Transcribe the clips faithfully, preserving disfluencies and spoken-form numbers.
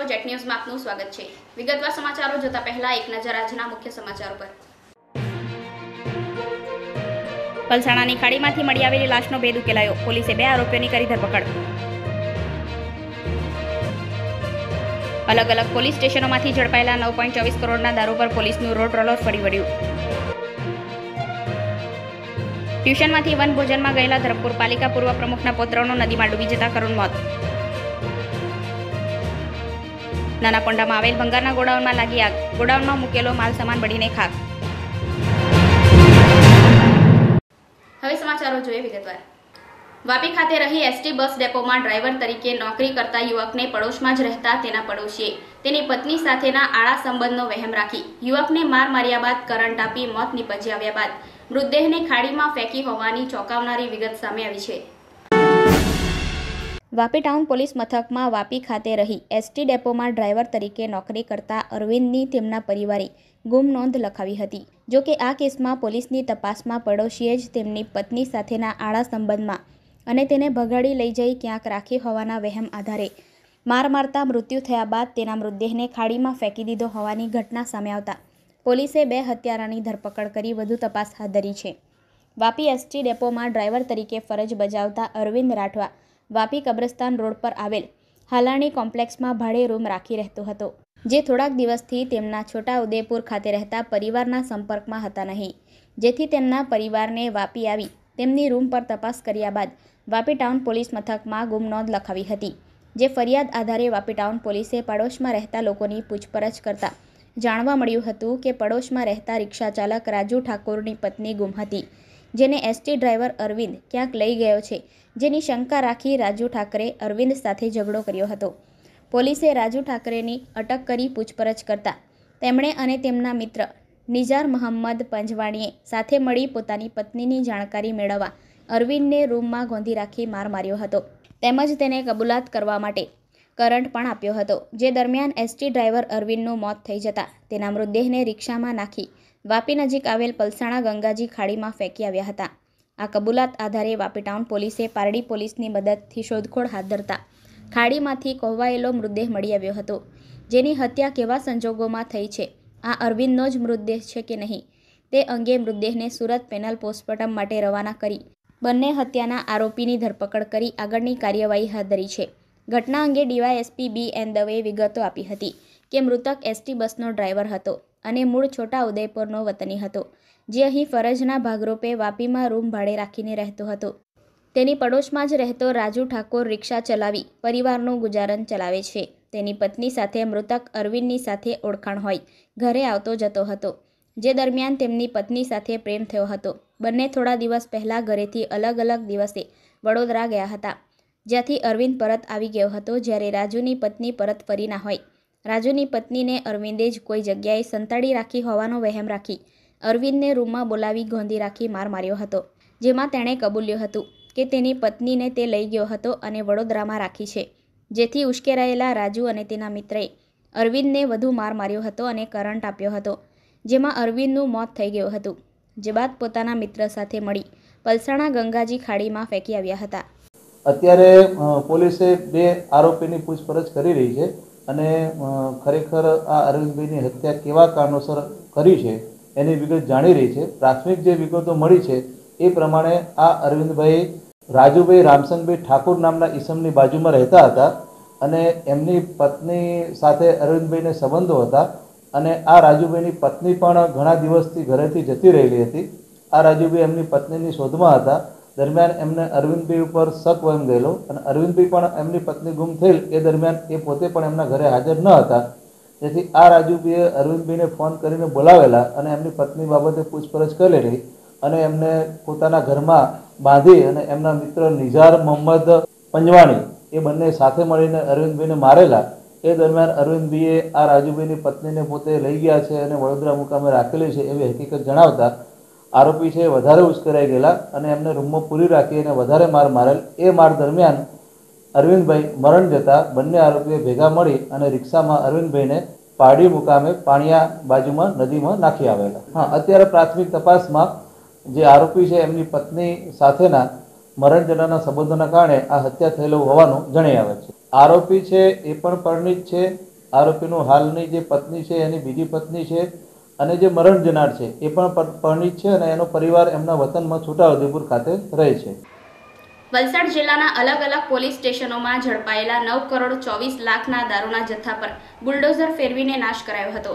Jet ન્યૂઝમાં આપનું સ્વાગત છે। વિગતવાર સમાચારો જોતા પહેલા એક નજર આજના મુખ્ય સમાચારો પર। પલસાણાની ખાડીમાંથી મળી આવેલી લાશનો ભેદ ઉકેલાયો। પોલીસે બે આરોપીઓની કરી ધરપકડ। અલગ અલગ પોલીસ સ્ટેશનોમાંથી ઝડપાયેલા નવ પોઈન્ટ ચોવીસ કરોડના દારૂ પર પોલીસનું રોડ રોલર ફરી વળ્યું। ટ્યુશનમાંથી વન ભોજનમાં ગયેલા ધરમપુર પાલિકા પૂર્વ પ્રમુખના પુત્રનું નદીમાં ડૂબી જતા કરુણ મોત। નાના પોંડામાં આવેલ ભંગારના ગોડાઉનમાં લાગી આગ। ગોડાઉનમાં મૂકેલો માલ સામાન બળીને ખાક। હવે સમાચારો જોઈએ વિગતવાર। વાપી ખાતે રહી એસટી બસ ડેપોમાં ડ્રાઈવર તરીકે નોકરી કરતા યુવકને પડોશમાં જ રહેતા તેના પડોશીએ તેની પત્ની સાથેના આળા સંબંધનો વહેમ રાખી યુવકને માર માર્યા બાદ કરંટ આપી મોત નીપજી આવ્યા બાદ મૃતદેહને ખાડીમાં ફેંકી હોવાની ચોંકાવનારી વિગત સામે આવી છે। વાપી ટાઉન પોલીસ મથકમાં વાપી ખાતે રહી એસટી ડેપોમાં ડ્રાઈવર તરીકે નોકરી કરતા અરવિંદની તેમના પરિવારે ગુમ નોંધ લખાવી હતી। જો કે આ કેસમાં પોલીસની તપાસમાં પડોશીએ જ તેમની પત્ની સાથેના આળા સંબંધમાં અને તેને ભગાડી લઈ જઈ ક્યાંક રાખી હોવાના વહેમ આધારે માર મારતા મૃત્યુ થયા બાદ તેના મૃતદેહને ખાડીમાં ફેંકી દીધો હોવાની ઘટના સામે આવતા પોલીસે બે હત્યારાની ધરપકડ કરી વધુ તપાસ હાથ ધરી છે। વાપી એસટી ડેપોમાં ડ્રાઈવર તરીકે ફરજ બજાવતા અરવિંદ રાઠવા વાપી કબ્રસ્તાન રોડ પર આવેલ હાલાણી કોમ્પ્લેક્સમાં ભાડે રૂમ રાખી રહેતો હતો, જે થોડાક દિવસથી તેમના છોટા ઉદેપુર ખાતે રહેતા પરિવારના સંપર્કમાં હતા નહીં, જેથી તેમના પરિવારને વાપી આવી તેમની રૂમ પર તપાસ કર્યા બાદ વાપી ટાઉન પોલીસ મથકમાં ગુમ નોંધ લખાવી હતી। જે ફરિયાદ આધારે વાપી ટાઉન પોલીસે પડોશમાં રહેતા લોકોની પૂછપરછ કરતા જાણવા મળ્યું હતું કે પડોશમાં રહેતા રિક્ષા ચાલક રાજુ ઠાકોરની પત્ની ગુમ હતી, જેને એસટી ડ્રાઈવર અરવિંદ ક્યાંક લઈ ગયો છે, જેની શંકા રાખી રાજુ ઠાકરે અરવિંદ સાથે ઝઘડો કર્યો હતો। પોલીસે રાજુ ઠાકરેની અટક કરી પૂછપરછ કરતા તેમણે અને તેમના મિત્ર નિઝાર મહંમદ પંજવાણીએ સાથે મળી પોતાની પત્નીની જાણકારી મેળવવા અરવિંદને રૂમમાં ગોંધી રાખી માર માર્યો હતો, તેમજ તેને કબૂલાત કરવા માટે કરંટ પણ આપ્યો હતો। જે દરમિયાન એસટી ડ્રાઈવર અરવિંદનું મોત થઈ જતા તેના મૃતદેહને રિક્ષામાં નાખી વાપી નજીક આવેલ પલસાણા ગંગાજી ખાડીમાં ફેંકી આવ્યા હતા। આ કબૂલાત આધારે વાપી ટાઉન પોલીસે પારડી પોલીસની મદદથી શોધખોળ હાથ ધરતા ખાડીમાંથી કોહવાયેલો મૃતદેહ મળી આવ્યો હતો, જેની હત્યા કેવા સંજોગોમાં થઈ છે, આ અરવિંદનો જ મૃતદેહ છે કે નહીં તે અંગે મૃતદેહને સુરત પેનલ પોસ્ટમોર્ટમ માટે રવાના કરી બંને હત્યાના આરોપીની ધરપકડ કરી આગળની કાર્યવાહી હાથ ધરી છે। ઘટના અંગે ડીવાયએસપી બી એન દવેએ વિગતો આપી હતી કે મૃતક એસટી બસનો ડ્રાઈવર હતો અને મૂળ છોટા ઉદેપુરનો વતની હતો, જે અહીં ફરજના ભાગરૂપે વાપીમાં રૂમ ભાડે રાખીને રહેતો હતો। તેની પડોશમાં જ રહેતો રાજુ ઠાકોર રિક્ષા ચલાવી પરિવારનું ગુજારન ચલાવે છે। તેની પત્ની સાથે મૃતક અરવિંદની સાથે ઓળખાણ હોય ઘરે આવતો જતો હતો, જે દરમિયાન તેમની પત્ની સાથે પ્રેમ થયો હતો। બંને થોડા દિવસ પહેલા ઘરેથી અલગ અલગ દિવસે વડોદરા ગયા હતા, જ્યાંથી અરવિંદ પરત આવી ગયો હતો, જ્યારે રાજુની પત્ની પરત ફરી ના હોય। રાજુની પત્નીને અરવિંદે જ કોઈ જગ્યાએ સંતાડી રાખી હોવાનો વહેમ રાખી અરવિંદને રૂમમાં બોલાવી ગોંધી રાખી માર માર્યો હતો, જેમાં તેણે કબૂલ્યું હતું કે તેની પત્નીને તે લઈ ગયો હતો અને વડોદરામાં રાખી છે, જેથી ઉશ્કેરાયેલા રાજુ અને તેના મિત્રએ અરવિંદને વધુ માર માર્યો હતો અને કરંટ આપ્યો હતો, જેમાં અરવિંદનું મોત થઈ ગયું હતું, જે બાદ પોતાના મિત્ર સાથે મળી પલસાણા ગંગાજી ખાડીમાં ફેંકી આવ્યા હતા। અત્યારે પોલીસે બે આરોપીની પૂછપરછ કરી રહી છે અને ખરેખર આ અરવિંદભાઈની હત્યા કેવા કારણોસર કરી છે એની વિગત જાણી રહી છે। પ્રાથમિક જે વિગતો મળી છે એ પ્રમાણે આ અરવિંદભાઈ રાજુભાઈ રામસંગભાઈ ઠાકોર નામના ઈસમની બાજુમાં રહેતા હતા અને એમની પત્ની સાથે અરવિંદભાઈને સંબંધો હતા અને આ રાજુભાઈની પત્ની પણ ઘણા દિવસથી ઘરેથી જતી રહેલી હતી। આ રાજુભાઈ એમની પત્નીની શોધમાં હતા, દરમિયાન એમને અરવિંદભાઈ ઉપર શક વહેમ ગયેલો અને અરવિંદભાઈ પણ એમની પત્ની ગુમ થયેલ એ દરમિયાન એ પોતે પણ એમના ઘરે હાજર ન હતા, જેથી આ રાજુભાઈએ અરવિંદભાઈને ફોન કરીને બોલાવેલા અને એમની પત્ની બાબતે પૂછપરછ કરેલી અને એમને પોતાના ઘરમાં બાંધી અને એમના મિત્ર નિઝાર મોહમ્મદ પંજવાણી એ બંને સાથે મળીને અરવિંદભાઈને મારેલા। એ દરમિયાન અરવિંદભાઈએ આ રાજુભાઈની પત્નીને પોતે લઈ ગયા છે અને વડોદરા મુકામે રાખેલી છે એવી હકીકત જણાવતા આરોપી છે વધારે ઉશ્કેરાઈ ગયેલા અને એમને રૂમમાં પૂરી રાખી અને વધારે માર મારેલ। એ માર દરમિયાન અરવિંદભાઈ મરણ જતા બંને આરોપીઓ ભેગા મળી અને રિક્ષામાં અરવિંદભાઈને પારડી મુકામે પાણિયા બાજુમાં નદીમાં નાખી આવેલા। હા, અત્યારે પ્રાથમિક તપાસમાં જે આરોપી છે એમની પત્ની સાથેના મરણ જનારના સંબંધોના કારણે આ હત્યા થયેલું હોવાનું જણાઈ આવે છે। આરોપી છે એ પણ પરિણીત છે આરોપીનું હાલની જે પત્ની છે એની બીજી પત્ની છે અને જે મરણ જનાર છે એ પણ પરણિત છે અને એનો પરિવાર એમના વતનમાં છોટાઉદેપુર ખાતે રહે છે. વલસાડ જિલ્લાના અલગ અલગ પોલીસ સ્ટેશનોમાં ઝડપાયેલા નવ કરોડ ચોવીસ લાખના દારૂના જથ્થા પર બુલડોઝર ફેરવીને નાશ કરાયો હતો.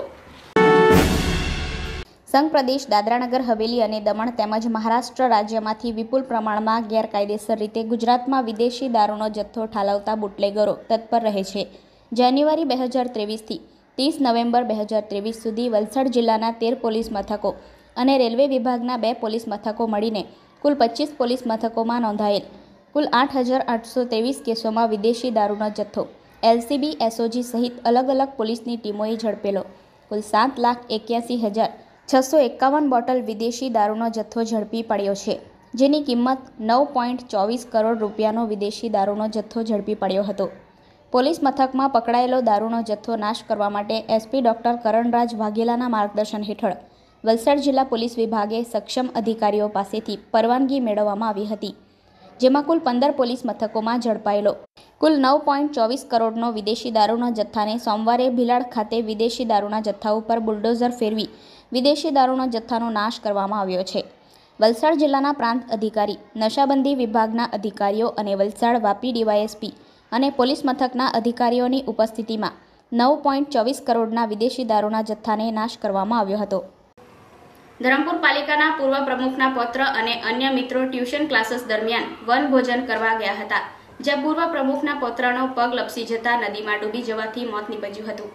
સંઘ પ્રદેશ, દાદરાનગર હવેલી અને દમણ તેમજ મહારાષ્ટ્ર રાજ્યમાંથી વિપુલ પ્રમાણમાં ગેરકાયદેસર રીતે ગુજરાતમાં વિદેશી દારૂનો જથ્થો ઠાલવતા બુટલેગરો તત્પર રહે છે. જાન્યુઆરી બે હજાર ત્રેવીસથી ત્રીસ નવેમ્બર બે હજાર ત્રેવીસ સુધી વલસાડ જિલ્લાના તેર પોલીસ મથકો અને રેલવે વિભાગના બે પોલીસ મથકો મળીને કુલ પચીસ પોલીસ મથકોમાં નોંધાયેલ કુલ આઠ હજાર આઠસો ત્રેવીસ કેસોમાં વિદેશી દારૂનો જથ્થો એલસીબી, એસઓજી સહિત અલગ અલગ પોલીસની ટીમોએ ઝડપેલો કુલ સાત લાખ એક્યાસી હજાર છસો એકાવન બોટલ વિદેશી દારૂનો જથ્થો ઝડપી પડ્યો છે, જેની કિંમત નવ પોઈન્ટ ચોવીસ કરોડ રૂપિયાનો વિદેશી દારૂનો જથ્થો ઝડપી પડ્યો હતો. પોલીસ મથકમાં પકડાયેલો દારૂનો જથ્થો નાશ કરવા માટે એસપી ડોક્ટર કરણરાજ વાઘેલાના માર્ગદર્શન હેઠળ વલસાડ જિલ્લા પોલીસ વિભાગે સક્ષમ અધિકારીઓ પાસેથી પરવાનગી મેળવવામાં આવી હતી, જેમાં કુલ પંદર પોલીસ મથકોમાં ઝડપાયેલો કુલ નવ પોઈન્ટ ચોવીસ કરોડનો વિદેશી દારૂના જથ્થાને સોમવારે ભીલાડ ખાતે વિદેશી દારૂના જથ્થા ઉપર બુલડોઝર ફેરવી વિદેશી દારૂના જથ્થાનો નાશ કરવામાં આવ્યો છે. વલસાડ જિલ્લાના પ્રાંત અધિકારી, નશાબંધી વિભાગના અધિકારીઓ અને વલસાડ વાપી ડીવાયએસપી અને પોલીસ મથકના અધિકારીઓની ઉપસ્થિતિમાં નવ પોઈન્ટ ચોવીસ કરોડના વિદેશી દારૂના જથ્થાને નાશ કરવામાં આવ્યો હતો. ધરમપુર પાલિકાના પૂર્વ પ્રમુખના પૌત્ર અને અન્ય મિત્રો ટ્યુશન ક્લાસીસ દરમિયાન વનભોજન કરવા ગયા હતા, જ્યાં પૂર્વ પ્રમુખના પૌત્રનો પગ લપસી જતા નદીમાં ડૂબી જવાથી મોત નીપજ્યું હતું.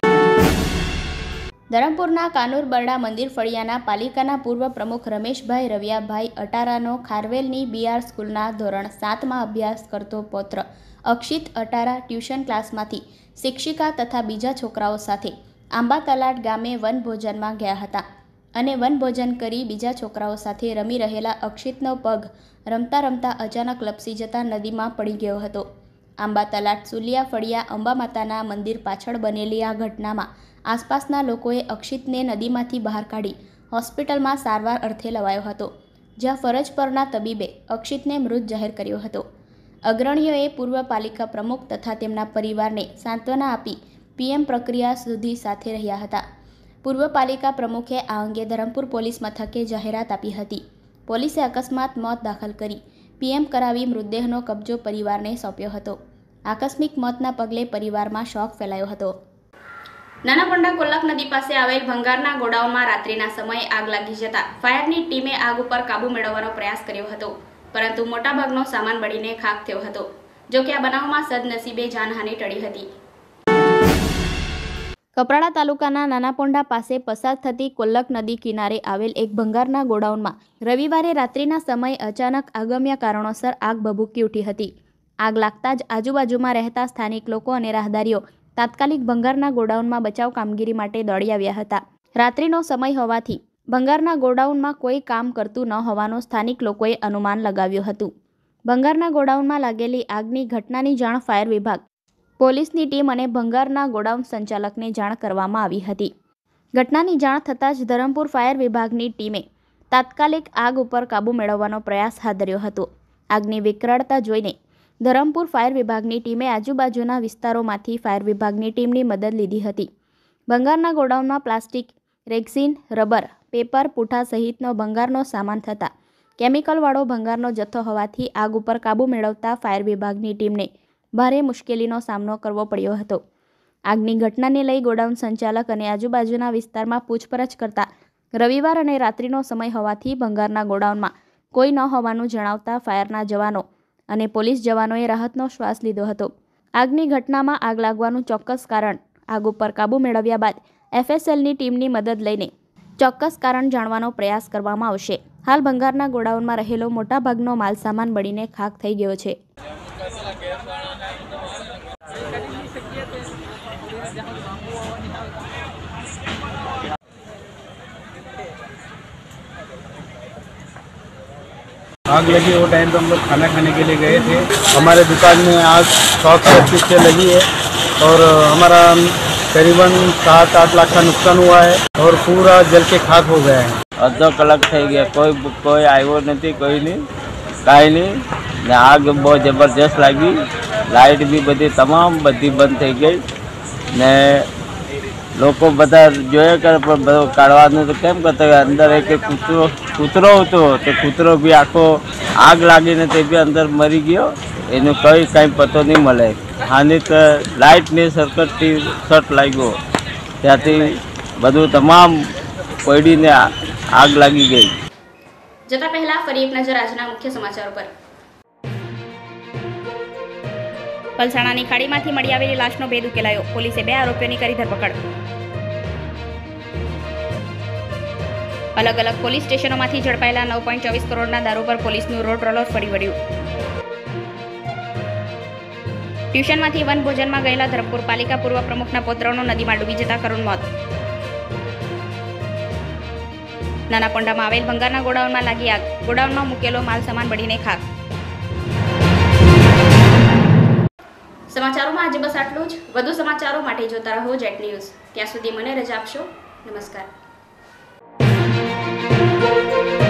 ધરમપુરના કાનુર બરડા મંદિર ફળિયાના પાલિકાના પૂર્વ પ્રમુખ રમેશભાઈ રવિયાભાઈ અટારાનો ખારવેલની બીઆર સ્કૂલના ધોરણ સાતમાં અભ્યાસ કરતો પૌત્ર અક્ષિત અટારા ટ્યુશન ક્લાસમાંથી શિક્ષિકા તથા બીજા છોકરાઓ સાથે આંબા તલાટ ગામે વનભોજનમાં ગયા હતા અને વનભોજન કરી બીજા છોકરાઓ સાથે રમી રહેલા અક્ષિતનો પગ રમતા રમતા અચાનક લપસી જતા નદીમાં પડી ગયો હતો. આંબા તલાટ સુલિયા ફળિયા અંબા માતાના મંદિર પાછળ બનેલી આ ઘટનામાં આસપાસના લોકોએ અક્ષિતને નદીમાંથી બહાર કાઢી હોસ્પિટલમાં સારવાર અર્થે લવાયો હતો, જ્યાં ફરજ પરના તબીબે અક્ષિતને મૃત જાહેર કર્યો હતો. અગ્રણીઓએ પૂર્વ પાલિકા પ્રમુખ તથા તેમના પરિવારને સાંત્વના આપી પીએમ પ્રક્રિયા સુધી સાથે રહ્યા હતા. પૂર્વ પાલિકા પ્રમુખે આ અંગે ધરમપુર પોલીસ મથકે જાહેરાત આપી હતી. પોલીસે અકસ્માત મોત દાખલ કરી પીએમ કરાવી મૃતદેહનો કબજો પરિવારને સોંપ્યો હતો. આકસ્મિક મોતના પગલે પરિવારમાં શોક ફેલાયો હતો. નાનાપંડા કોલ્લક નદી પાસે આવેલ ભંગારના ગોડાઉનમાં રાત્રિના સમયે આગ લાગી જતા ફાયરની ટીમે આગ ઉપર કાબુ મેળવવાનો પ્રયાસ કર્યો હતો, પરંતુ મોટાભાગનો સામાન બળીને ખાખ થયો હતો. જોકે આ બનાવમાં સદનસીબે જાનહાનિ ટળી હતી. કપરાડા તાલુકાના નાનાપોંડા પાસે પસાર થતી કોલ્લક નદી કિનારે આવેલ એક ભંગારના ગોડાઉનમાં રવિવારે રાત્રિના સમયે અચાનક અગમ્ય કારણોસર આગ ભભૂકી ઉઠી હતી. આગ લાગતા જ આજુબાજુમાં રહેતા સ્થાનિક લોકો અને રાહદારીઓ તાત્કાલિક ભંગારના ગોડાઉનમાં બચાવ કામગીરી માટે દોડી આવ્યા હતા. રાત્રિનો સમય હોવાથી ભંગારના ગોડાઉનમાં કોઈ કામ કરતું ન હોવાનું સ્થાનિક લોકોએ અનુમાન લગાવ્યું હતું. ભંગારના ગોડાઉનમાં લાગેલી આગની ઘટનાની જાણ ફાયર વિભાગ, પોલીસની ટીમ અને ભંગારના ગોડાઉન સંચાલકને જાણ કરવામાં આવી હતી. ઘટનાની જાણ થતાં જ ધરમપુર ફાયર વિભાગની ટીમે તાત્કાલિક આગ ઉપર કાબૂ મેળવવાનો પ્રયાસ હાથ ધર્યો હતો. આગની વિકરાળતા જોઈને ધરમપુર ફાયર વિભાગની ટીમે આજુબાજુના વિસ્તારોમાંથી ફાયર વિભાગની ટીમની મદદ લીધી હતી. ભંગારના ગોડાઉનમાં પ્લાસ્ટિક, રેક્સિન, રબર, પેપર, પૂઠા સહિતનો ભંગારનો સામાન થતાં કેમિકલવાળો ભંગારનો જથ્થો હોવાથી આગ ઉપર કાબૂ મેળવતા ફાયર વિભાગની ટીમને ભારે મુશ્કેલીનો સામનો કરવો પડ્યો હતો. આગની ઘટનાને લઈ ગોડાઉન સંચાલક અને આજુબાજુના વિસ્તારમાં પૂછપરછ કરતા રવિવાર અને રાત્રિનો સમય હોવાથી ભંગારના ગોડાઉનમાં કોઈ ન હોવાનું જણાવતા ફાયરના જવાનો અને પોલીસ જવાનોએ રાહતનો શ્વાસ લીધો હતો. આગની ઘટનામાં આગ લાગવાનું ચોક્કસ કારણ આગ ઉપર કાબૂ મેળવ્યા બાદ એફએસએલની ટીમની મદદ લઈને ચોક્કસ કારણ જાણવાનો પ્રયાસ કરવામાં આવશે. હાલ ભંગારના ગોડાઉનમાં રહેલો મોટાભાગનો માલસામાન બળીને ખાખ થઈ ગયો છે. आग लगी वो टाइम पे हम लोग खाना खाने के लिए गए थे. हमारे दुकान में आग शॉर्ट सर्किट से लगी है और हमारा करीबन सात आठ लाख का नुकसान हुआ है और पूरा जल के खाक हो गया है. અડધો કલાક થઈ ગયા, કોઈ કોઈ આવ્યો નથી, કોઈ નહીં, કાંઈ નહીં. ને આગ બહુ જબરજસ્ત લાગી. લાઇટ બી બધી તમામ બધી બંધ થઈ ગઈ. ને લોકો બધા જોયા કરે પણ બધું કાઢવાનું તો કેમ કરતા અંદર એક કૂતરો કૂતરો હતો તે કૂતરો બી આખો આગ લાગીને તે બી અંદર મરી ગયો. એનું કંઈ કાંઈ પતો નહીં મળે. હાની તો લાઇટની સર્કટથી શોર્ટ લાગ્યો ત્યાંથી બધું તમામ પડીને આગ લાગી ગઈ. જતા પહેલા ફરી એક નજર આજના મુખ્ય સમાચારો પર. પલસાણાની ખાડીમાંથી મળી આવેલી લાશનો ભેદ ઉકેલાયો. પોલીસે બે આરોપીઓની કરી ધરપકડ. અલગ અલગ પોલીસ સ્ટેશનોમાંથી ઝડપાયેલા નવ પોઈન્ટ ચોવીસ કરોડના દારૂ પર પોલીસનું રોડ રોલર ફરી વળ્યું. ટ્યુશનમાંથી વન ભોજનમાં ગયેલા ધરમપુર પાલિકા પૂર્વ પ્રમુખના પુત્રનું નદીમાં ડૂબી જતા કરુણ મોત. નાના પોંડામાં આવેલ ભંગારના ગોડાઉનમાં લાગી આગ. ગોડાઉનમાં મૂકેલો માલ સામાન બળીને ખાક. સમાચારોમાં આજે બસ આટલું જ. વધુ સમાચારો માટે જોતા રહો જેટ ન્યૂઝ. ત્યાં સુધી મને રજા આપશો. નમસ્કાર.